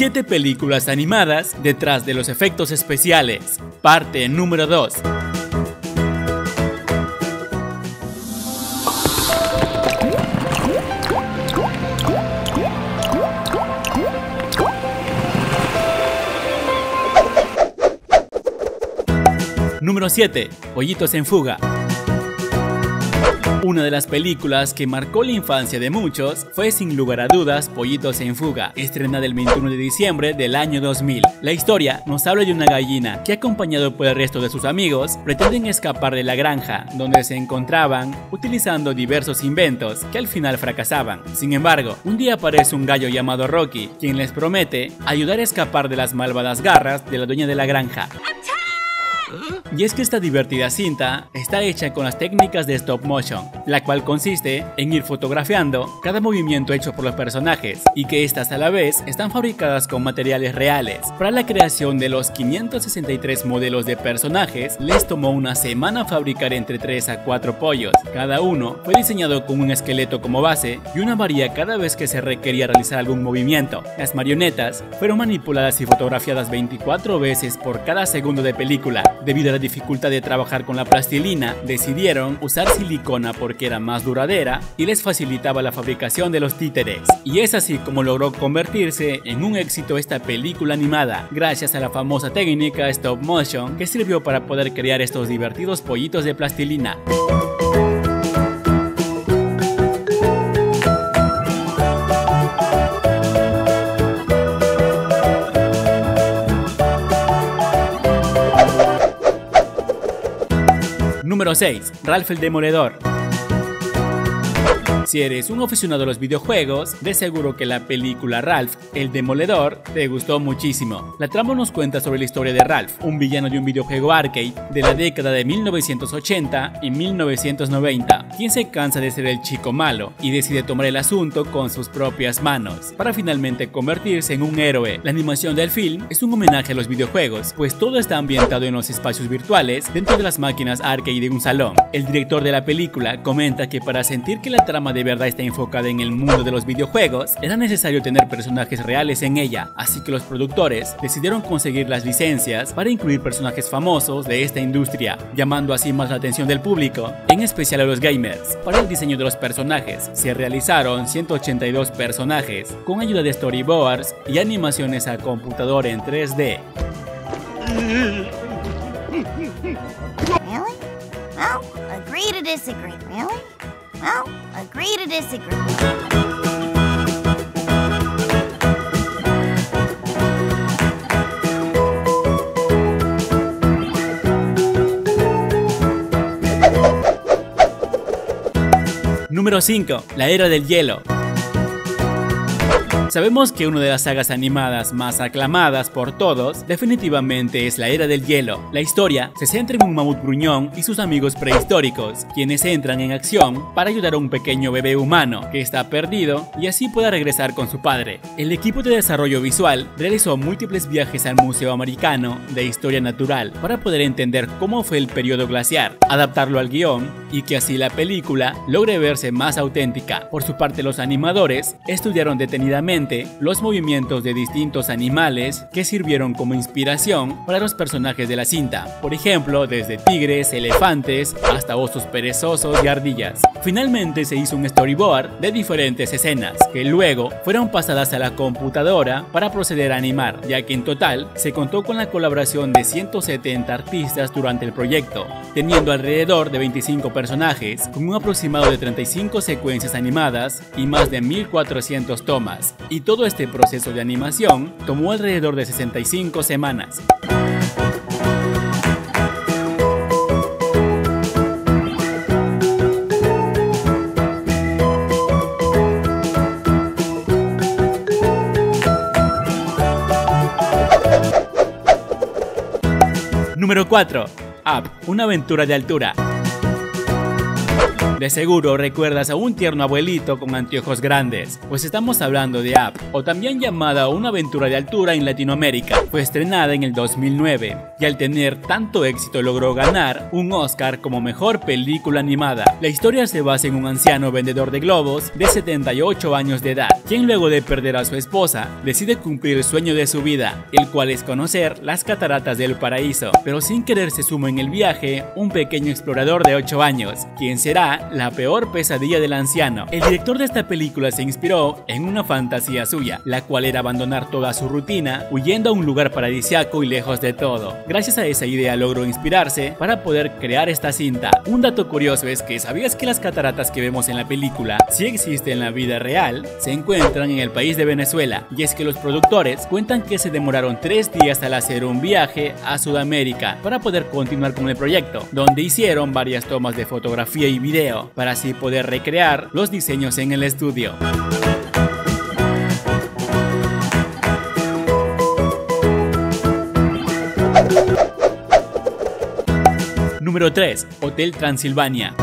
7 películas animadas detrás de los efectos especiales. Parte número 2. Número 7. Pollitos en fuga. Una de las películas que marcó la infancia de muchos fue sin lugar a dudas Pollitos en fuga, estrenada el 21 de diciembre del año 2000. La historia nos habla de una gallina que, acompañado por el resto de sus amigos, pretenden escapar de la granja donde se encontraban utilizando diversos inventos que al final fracasaban. Sin embargo, un día aparece un gallo llamado Rocky, quien les promete ayudar a escapar de las malvadas garras de la dueña de la granja. Y es que esta divertida cinta está hecha con las técnicas de stop motion, la cual consiste en ir fotografiando cada movimiento hecho por los personajes y que estas a la vez están fabricadas con materiales reales. Para la creación de los 563 modelos de personajes les tomó una semana fabricar entre 3 a 4 pollos. Cada uno fue diseñado con un esqueleto como base y una varilla cada vez que se requería realizar algún movimiento. Las marionetas fueron manipuladas y fotografiadas 24 veces por cada segundo de película. Debido a la dificultad de trabajar con la plastilina, decidieron usar silicona porque era más duradera y les facilitaba la fabricación de los títeres. Y es así como logró convertirse en un éxito esta película animada, gracias a la famosa técnica stop motion que sirvió para poder crear estos divertidos pollitos de plastilina. Número 6. Ralph el Demoledor. Si eres un aficionado a los videojuegos, de seguro que la película Ralph el Demoledor te gustó muchísimo. La trama nos cuenta sobre la historia de Ralph, un villano de un videojuego arcade de la década de 1980 y 1990, quien se cansa de ser el chico malo y decide tomar el asunto con sus propias manos, para finalmente convertirse en un héroe. La animación del film es un homenaje a los videojuegos, pues todo está ambientado en los espacios virtuales dentro de las máquinas arcade de un salón. El director de la película comenta que para sentir que la trama de verdad está enfocada en el mundo de los videojuegos, era necesario tener personajes reales en ella, así que los productores decidieron conseguir las licencias para incluir personajes famosos de esta industria, llamando así más la atención del público, en especial a los gamers. Para el diseño de los personajes, se realizaron 182 personajes, con ayuda de storyboards y animaciones a computadora en 3D. Really? Well, agree to disagree. Really? Well, agree to disagree. Número 5. La Era del Hielo. Sabemos que una de las sagas animadas más aclamadas por todos definitivamente es La Era del Hielo. La historia se centra en un mamut gruñón y sus amigos prehistóricos, quienes entran en acción para ayudar a un pequeño bebé humano que está perdido y así pueda regresar con su padre. El equipo de desarrollo visual realizó múltiples viajes al Museo Americano de Historia Natural para poder entender cómo fue el periodo glaciar, adaptarlo al guión y que así la película logre verse más auténtica. Por su parte, los animadores estudiaron detenidamente los movimientos de distintos animales que sirvieron como inspiración para los personajes de la cinta, por ejemplo desde tigres, elefantes hasta osos perezosos y ardillas. Finalmente se hizo un storyboard de diferentes escenas que luego fueron pasadas a la computadora para proceder a animar, ya que en total se contó con la colaboración de 170 artistas durante el proyecto, teniendo alrededor de 25 personajes con un aproximado de 35 secuencias animadas y más de 1400 tomas. Y todo este proceso de animación tomó alrededor de 65 semanas. Número 4. Up, una aventura de altura. De seguro recuerdas a un tierno abuelito con anteojos grandes, pues estamos hablando de Up, o también llamada Una aventura de altura en Latinoamérica. Fue estrenada en el 2009 y al tener tanto éxito logró ganar un Oscar como mejor película animada. La historia se basa en un anciano vendedor de globos de 78 años de edad, quien luego de perder a su esposa decide cumplir el sueño de su vida, el cual es conocer las cataratas del paraíso, pero sin querer se suma en el viaje un pequeño explorador de 8 años, quien será la peor pesadilla del anciano. El director de esta película se inspiró en una fantasía suya, la cual era abandonar toda su rutina, huyendo a un lugar paradisíaco y lejos de todo. Gracias a esa idea logró inspirarse para poder crear esta cinta. Un dato curioso es que ¿sabías que las cataratas que vemos en la película, si existen en la vida real, se encuentran en el país de Venezuela? Y es que los productores cuentan que se demoraron 3 días al hacer un viaje a Sudamérica para poder continuar con el proyecto, donde hicieron varias tomas de fotografía y video para así poder recrear los diseños en el estudio. Número 3. Hotel Transilvania.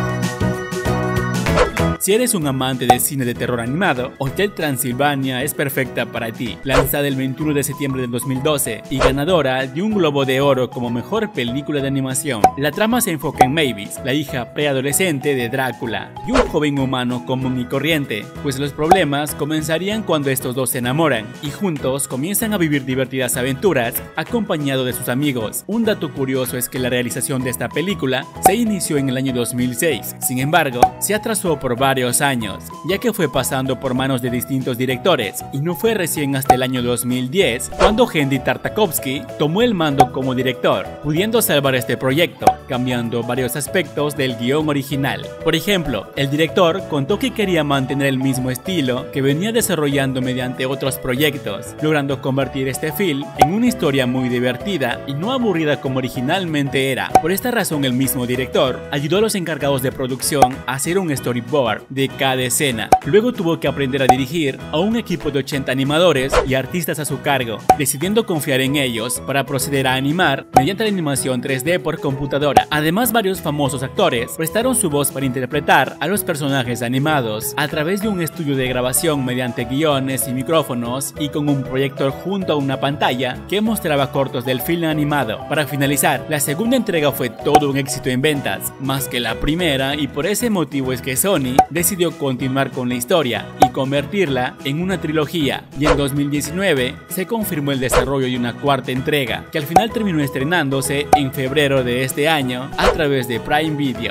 Si eres un amante del cine de terror animado, Hotel Transilvania es perfecta para ti. Lanzada el 21 de septiembre del 2012 y ganadora de un Globo de Oro como mejor película de animación. La trama se enfoca en Mavis, la hija preadolescente de Drácula, y un joven humano común y corriente, pues los problemas comenzarían cuando estos dos se enamoran y juntos comienzan a vivir divertidas aventuras acompañado de sus amigos. Un dato curioso es que la realización de esta película se inició en el año 2006, sin embargo, se atrasó por varios años, ya que fue pasando por manos de distintos directores, y no fue recién hasta el año 2010 cuando Hendy Tartakovsky tomó el mando como director, pudiendo salvar este proyecto, cambiando varios aspectos del guión original. Por ejemplo, el director contó que quería mantener el mismo estilo que venía desarrollando mediante otros proyectos, logrando convertir este film en una historia muy divertida y no aburrida como originalmente era. Por esta razón, el mismo director ayudó a los encargados de producción a hacer un storyboard de cada escena. Luego tuvo que aprender a dirigir a un equipo de 80 animadores y artistas a su cargo, decidiendo confiar en ellos para proceder a animar mediante la animación 3D por computadora. Además, varios famosos actores prestaron su voz para interpretar a los personajes animados a través de un estudio de grabación mediante guiones y micrófonos y con un proyector junto a una pantalla que mostraba cortos del film animado. Para finalizar, la segunda entrega fue todo un éxito en ventas, más que la primera, y por ese motivo es que Sony decidió continuar con la historia y convertirla en una trilogía, y en 2019 se confirmó el desarrollo de una cuarta entrega, que al final terminó estrenándose en febrero de este año a través de Prime Video.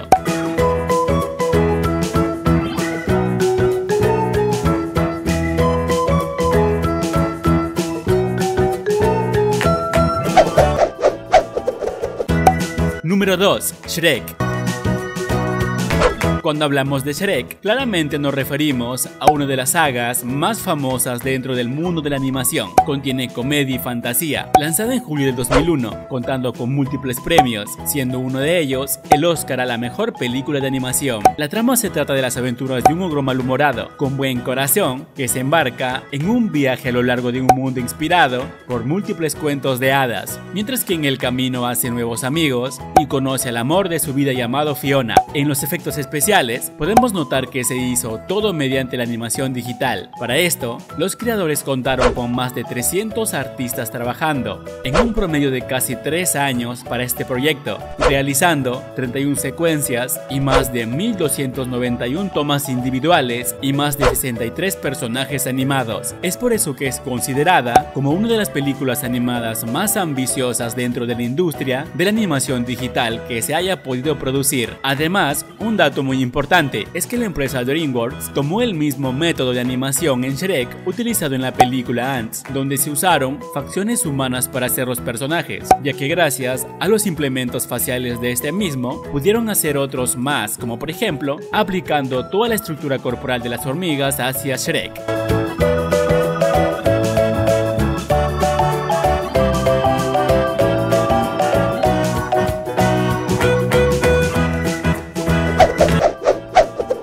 Número 2. Shrek. Cuando hablamos de Shrek, claramente nos referimos a una de las sagas más famosas dentro del mundo de la animación. Contiene comedia y fantasía, lanzada en julio del 2001, contando con múltiples premios, siendo uno de ellos el Oscar a la mejor película de animación. La trama se trata de las aventuras de un ogro malhumorado, con buen corazón, que se embarca en un viaje a lo largo de un mundo inspirado por múltiples cuentos de hadas, mientras que en el camino hace nuevos amigos y conoce al amor de su vida llamado Fiona. En los efectos especiales podemos notar que se hizo todo mediante la animación digital. Para esto, los creadores contaron con más de 300 artistas trabajando en un promedio de casi 3 años para este proyecto, realizando 31 secuencias y más de 1291 tomas individuales y más de 63 personajes animados. Es por eso que es considerada como una de las películas animadas más ambiciosas dentro de la industria de la animación digital que se haya podido producir. Además, un dato muy importante es que la empresa DreamWorks tomó el mismo método de animación en Shrek utilizado en la película Ants, donde se usaron facciones humanas para hacer los personajes, ya que gracias a los implementos faciales de este mismo pudieron hacer otros más, como por ejemplo aplicando toda la estructura corporal de las hormigas hacia Shrek.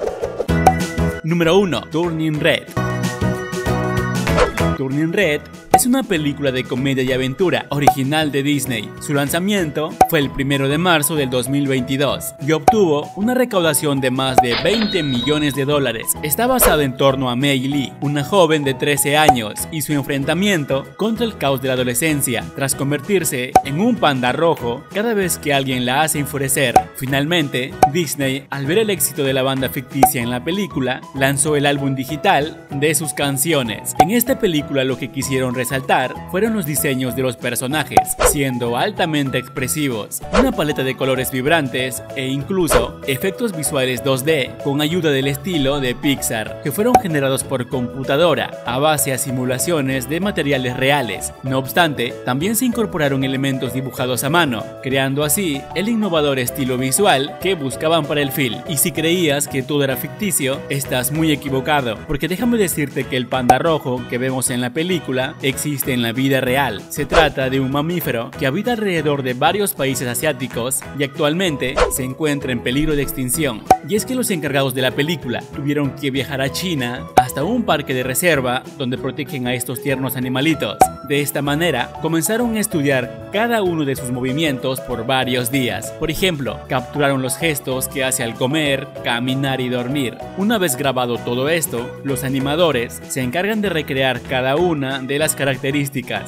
Número 1. Turning Red. Turning Red es una película de comedia y aventura original de Disney. Su lanzamiento fue el 1 de marzo del 2022 y obtuvo una recaudación de más de $20 millones. Está basada en torno a Mei Lee, una joven de 13 años, y su enfrentamiento contra el caos de la adolescencia, tras convertirse en un panda rojo cada vez que alguien la hace enfurecer. Finalmente, Disney, al ver el éxito de la banda ficticia en la película, lanzó el álbum digital de sus canciones. En esta película lo que quisieron resaltar fueron los diseños de los personajes, siendo altamente expresivos, una paleta de colores vibrantes e incluso efectos visuales 2D con ayuda del estilo de Pixar, que fueron generados por computadora a base a simulaciones de materiales reales. No obstante, también se incorporaron elementos dibujados a mano, creando así el innovador estilo visual que buscaban para el film. Y si creías que todo era ficticio, estás muy equivocado, porque déjame decirte que el panda rojo que vemos en la película existe en la vida real. Se trata de un mamífero que habita alrededor de varios países asiáticos y actualmente se encuentra en peligro de extinción. Y es que los encargados de la película tuvieron que viajar a China hasta un parque de reserva donde protegen a estos tiernos animalitos. De esta manera comenzaron a estudiar cada uno de sus movimientos por varios días. Por ejemplo, capturaron los gestos que hace al comer, caminar y dormir. Una vez grabado todo esto, los animadores se encargan de recrear cada una de las características.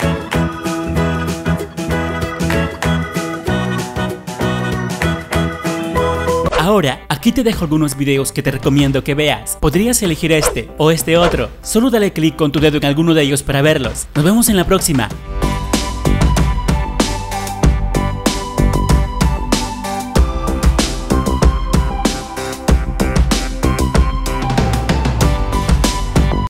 Ahora, aquí te dejo algunos videos que te recomiendo que veas. Podrías elegir este o este otro. Solo dale clic con tu dedo en alguno de ellos para verlos. Nos vemos en la próxima.